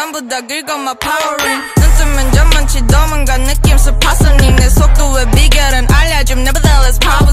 전부 다 긁어 my powering. 눈 뜨면 전만치 도망간 느낌 습하선님 내 속도의 비결은 알려줌 nevertheless power.